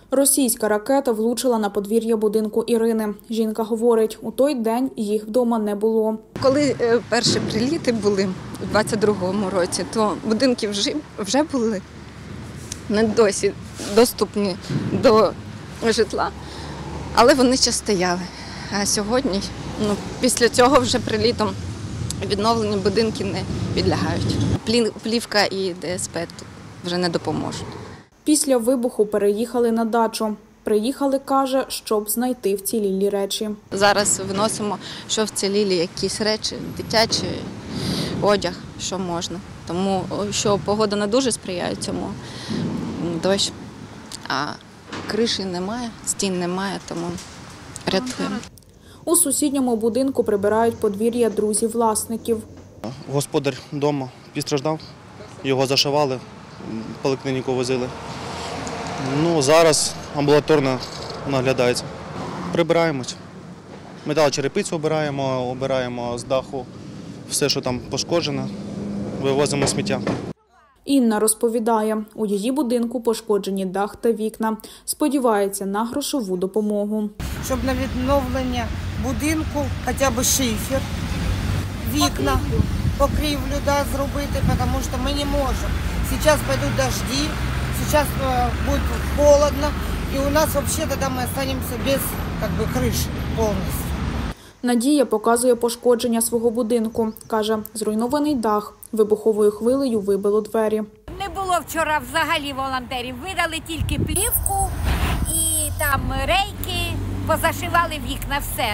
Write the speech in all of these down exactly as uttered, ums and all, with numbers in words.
Російська ракета влучила на подвір'я будинку Ірини. Жінка говорить, у той день їх вдома не було. Коли перші приліти були у двадцять другому році, то будинки вже, вже були не досі доступні до житла, але вони ще стояли. А сьогодні, ну, після цього вже прилітом відновлені будинки не підлягають. Плівка і ДСП вже не допоможуть. Після вибуху переїхали на дачу. Приїхали, каже, щоб знайти вцілілі речі. Зараз виносимо, що вцілілі якісь речі, дитячі, одяг, що можна. Тому що погода не дуже сприяє цьому, дощ, а криші немає, стін немає, тому рятуємо. У сусідньому будинку прибирають подвір'я друзів власників. Господар вдома постраждав, його зашивали, в поліклініку возили. Ну, зараз амбулаторно наглядається. Прибираємось. Металочерепицю обираємо, обираємо з даху все, що там пошкоджено, вивозимо сміття. Інна розповідає, у її будинку пошкоджені дах та вікна. Сподівається на грошову допомогу. Щоб на відновлення будинку хоча б шифер, вікна, покрівлю да, зробити, тому що ми не можемо. Зараз підуть дожді, зараз буде холодно, і у нас взагалі тоді ми залишимося без как би, криші повністю. Надія показує пошкодження свого будинку. Каже, зруйнований дах, вибуховою хвилею вибило двері. Не було вчора взагалі волонтерів, видали тільки плівку і там рейки, позашивали вікна, все.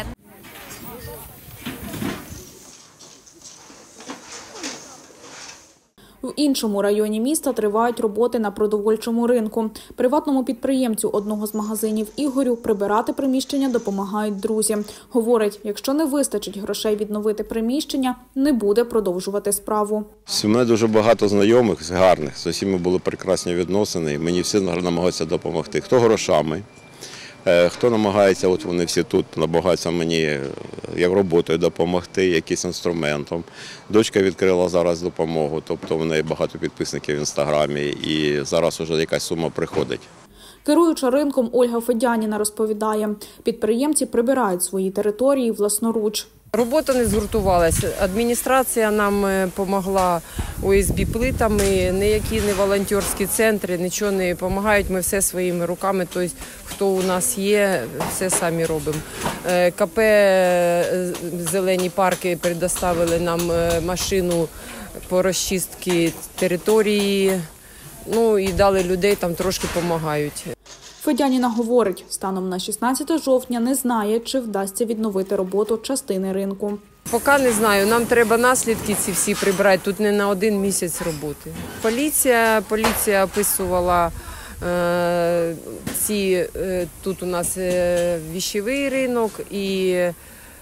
В іншому районі міста тривають роботи на продовольчому ринку. Приватному підприємцю одного з магазинів Ігорю прибирати приміщення допомагають друзі. Говорить, якщо не вистачить грошей відновити приміщення, не буде продовжувати справу. У мене дуже багато знайомих, гарних, з усіма були прекрасні відносини, мені всі намагаються допомогти. Хто грошами, хто намагається, от вони всі тут, намагаються мені як роботою допомогти, якимось інструментом. Дочка відкрила зараз допомогу, тобто в неї багато підписників в Інстаграмі і зараз вже якась сума приходить. Керуюча ринком Ольга Федяніна розповідає, підприємці прибирають свої території власноруч. Робота не згуртувалася. Адміністрація нам допомогла о ес бе плитами, ніякі не волонтерські центри, нічого не допомагають. Ми все своїми руками, тобто хто у нас є, все самі робимо. ка пе «Зелені парки» предоставили нам машину по розчистці території, ну і дали людей, там трошки допомагають. Федяніна говорить, станом на шістнадцяте жовтня не знає, чи вдасться відновити роботу частини ринку. Поки не знаю, нам треба наслідки ці всі прибрати, тут не на один місяць роботи. Поліція, поліція описувала е, ці, е, тут у нас е, віщовий ринок і е,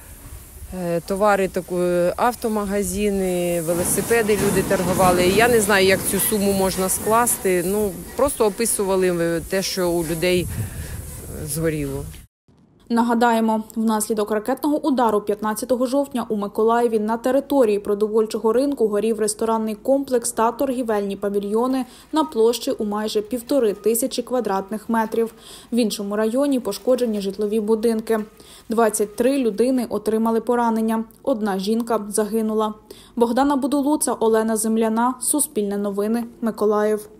товари, таку, автомагазини, велосипеди люди торгували. Я не знаю, як цю суму можна скласти, ну, просто описували те, що у людей згоріло. Нагадаємо, внаслідок ракетного удару п'ятнадцятого жовтня у Миколаєві на території продовольчого ринку горів ресторанний комплекс та торгівельні павільйони на площі у майже півтори тисячі квадратних метрів. В іншому районі пошкоджені житлові будинки. двадцять три людини отримали поранення. Одна жінка загинула. Богдана Будулуца, Олена Земляна, Суспільне новини, Миколаїв.